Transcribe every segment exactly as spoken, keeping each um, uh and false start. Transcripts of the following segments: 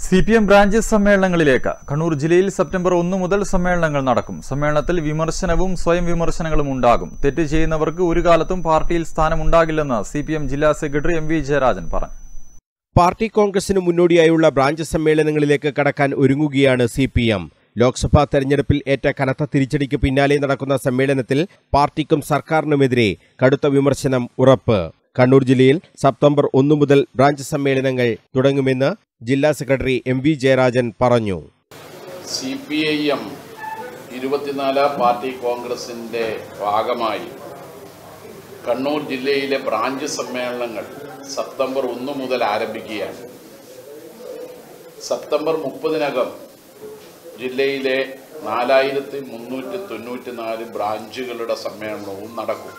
C P M branch സമ്മേളനങ്ങളിലേക്ക് കണ്ണൂർ ജില്ലയിൽ September ഒന്ന് മുതൽ സമ്മേളനങ്ങൾ നടക്കും. സമ്മേളനത്തിൽ വിമർശനവും സ്വയം വിമർശനങ്ങളും ഉണ്ടാകും. തെറ്റ് ചെയ്യുന്നവർക്ക് ഒരു കാലത്തും പാർട്ടിയിൽ സ്ഥാനമുണ്ടാകില്ലെന്ന് സി പി എം ജില്ലാ സെക്രട്ടറി എം വി ജയരാജൻ പറഞ്ഞു. പാർട്ടി കോൺഗ്രസിന് മുന്നോടിയായുള്ള ബ്രാഞ്ച് സമ്മേളനങ്ങളിലേക്ക് കടക്കാൻ ഒരുങ്ങുകയാണ് സി പി എം. ലോക്സഭാ തെരഞ്ഞെടുപ്പിൽ ഏറ്റ കനത്ത തിരിച്ചടിക്ക് പിന്നാലെ നടക്കുന്ന സമ്മേളനത്തിൽ പാർട്ടിക്കും സർക്കാരിനുമെതിരെ കടുത്ത വിമർശനം ഉറപ്പ്. കണ്ണൂർ ജില്ലയിൽ സെപ്റ്റംബർ ഒന്ന് മുതൽ ബ്രാഞ്ച് സമ്മേളനങ്ങൾ തുടങ്ങുമെന്ന് ജില്ലാ സെക്രട്ടറി എം വി ജയരാജൻ പറഞ്ഞു. സി പി ഐ എം ഇരുപത്തിനാലാം പാർട്ടി കോൺഗ്രസിന്റെ ഭാഗമായി കണ്ണൂർ ജില്ലയിലെ ബ്രാഞ്ച് സമ്മേളനങ്ങൾ സെപ്റ്റംബർ ഒന്ന് മുതൽ ആരംഭിക്കുകയാണ്. സെപ്റ്റംബർ മുപ്പതിനകം ജില്ലയിലെ നാലായിരത്തി മുന്നൂറ്റി തൊണ്ണൂറ്റി നാല് ബ്രാഞ്ചുകളുടെ സമ്മേളനവും നടക്കും.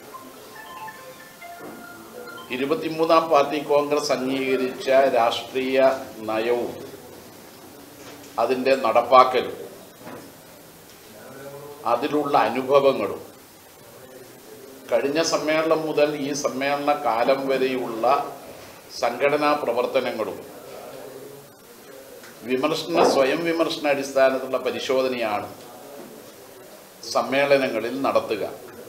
ഇരുപത്തിമൂന്നാം പാർട്ടി കോൺഗ്രസ് അംഗീകരിച്ച രാഷ്ട്രീയ നയവും അതിൻ്റെ നടപ്പാക്കലും അതിലുള്ള അനുഭവങ്ങളും കഴിഞ്ഞ സമ്മേളനം മുതൽ ഈ സമ്മേളന കാലം വരെയുള്ള സംഘടനാ പ്രവർത്തനങ്ങളും വിമർശന സ്വയം വിമർശന അടിസ്ഥാനത്തിലുള്ള പരിശോധനയാണ് സമ്മേളനങ്ങളിൽ നടത്തുക.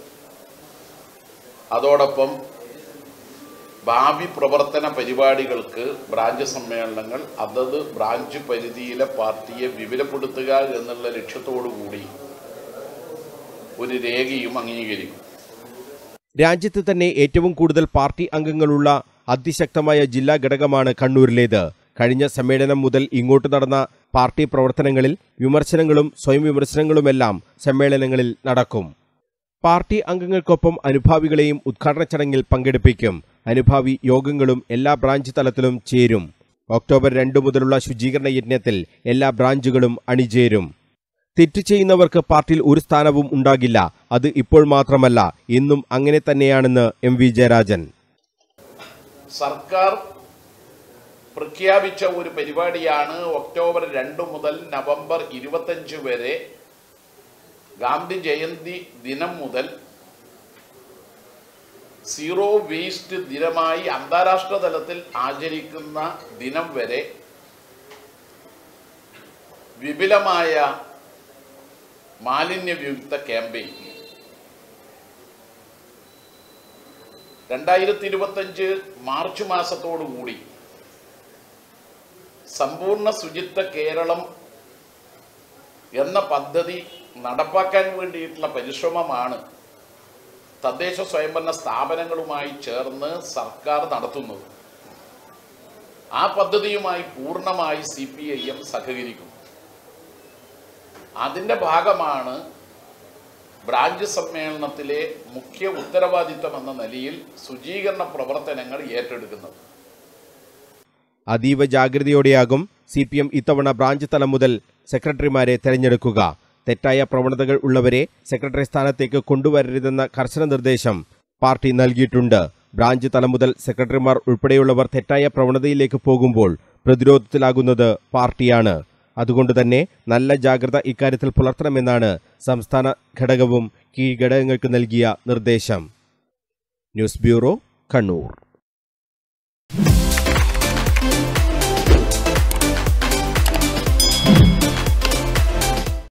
അതോടൊപ്പം ഭാവി പ്രവർത്തന പരിപാടികൾക്ക് ബ്രാഞ്ച് സമ്മേളനങ്ങൾ അതത് ബ്രാഞ്ച് പരിധിയിലെ പാർട്ടിയെ വിപുലപ്പെടുത്തുക എന്നുള്ള ലക്ഷ്യത്തോടു കൂടി ഒരു രേഖയും അംഗീകരിക്കും. രാജ്യത്ത് തന്നെ ഏറ്റവും കൂടുതൽ പാർട്ടി അംഗങ്ങളുള്ള അതിശക്തമായ ജില്ലാ ഘടകമാണ് കണ്ണൂരിലേത്. കഴിഞ്ഞ സമ്മേളനം മുതൽ ഇങ്ങോട്ട് നടന്ന പാർട്ടി പ്രവർത്തനങ്ങളിൽ വിമർശനങ്ങളും സ്വയം വിമർശനങ്ങളുമെല്ലാം സമ്മേളനങ്ങളിൽ നടക്കും. പാർട്ടി അംഗങ്ങൾക്കൊപ്പം അനുഭാവികളെയും ഉദ്ഘാടന ചടങ്ങിൽ പങ്കെടുപ്പിക്കും. അനുഭാവി യോഗങ്ങളും എല്ലാ ബ്രാഞ്ച് തലത്തിലും ചേരും. ഒക്ടോബർ രണ്ടു മുതലുള്ള ശുചീകരണ യജ്ഞത്തിൽ എല്ലാ ബ്രാഞ്ചുകളും അണിചേരും. തെറ്റ് ചെയ്യുന്നവർക്ക് പാർട്ടിയിൽ ഒരു സ്ഥാനവും ഉണ്ടാകില്ല. അത് ഇപ്പോൾ മാത്രമല്ല, ഇന്നും അങ്ങനെ തന്നെയാണെന്ന് എം വി ജയരാജൻ. സർക്കാർ പ്രഖ്യാപിച്ച ഒരു പരിപാടിയാണ് ഒക്ടോബർ രണ്ട് മുതൽ നവംബർ ഇരുപത്തഞ്ച് വരെ ഗാന്ധി ജയന്തി ദിനം മുതൽ സീറോ വേസ്റ്റ് ദിനമായി അന്താരാഷ്ട്ര തലത്തിൽ ആചരിക്കുന്ന ദിനം വരെ വിപുലമായ മാലിന്യവിമുക്ത ക്യാമ്പയിൻ. രണ്ടായിരത്തി ഇരുപത്തഞ്ച് മാർച്ച് മാസത്തോടുകൂടി സമ്പൂർണ്ണ ശുചിത്വ കേരളം എന്ന പദ്ധതി നടപ്പാക്കാൻ വേണ്ടിയിട്ടുള്ള പരിശ്രമമാണ് തദ്ദേശ സ്വയംഭരണ സ്ഥാപനങ്ങളുമായി ചേർന്ന് സർക്കാർ നടത്തുന്നത്. ആ പദ്ധതിയുമായി പൂർണ്ണമായി സി പി ഐ എം സഹകരിക്കും. അതിൻ്റെ ഭാഗമാണ് ബ്രാഞ്ച് സമ്മേളനത്തിലെ മുഖ്യ ഉത്തരവാദിത്തം എന്ന നിലയിൽ ശുചീകരണ പ്രവർത്തനങ്ങൾ ഏറ്റെടുക്കുന്നത്. അതീവ ജാഗ്രതയോടെയാകും സി പി എം ഇത്തവണ ബ്രാഞ്ച് തലം മുതൽ സെക്രട്ടറിമാരെ തെരഞ്ഞെടുക്കുക. തെറ്റായ പ്രവണതകൾ ഉള്ളവരെ സെക്രട്ടറി സ്ഥാനത്തേക്ക് കൊണ്ടുവരരുതെന്ന കർശന നിർദ്ദേശം പാർട്ടി നൽകിയിട്ടുണ്ട്. ബ്രാഞ്ച് തലം മുതൽ സെക്രട്ടറിമാർ ഉൾപ്പെടെയുള്ളവർ തെറ്റായ പ്രവണതയിലേക്ക് പോകുമ്പോൾ പ്രതിരോധത്തിലാകുന്നത് പാർട്ടിയാണ്. അതുകൊണ്ടുതന്നെ നല്ല ജാഗ്രത ഇക്കാര്യത്തിൽ പുലർത്തണമെന്നാണ് സംസ്ഥാന ഘടകവും കീഴ്ഘടകങ്ങൾക്ക് നൽകിയ നിർദ്ദേശം. News bureau, Kannur.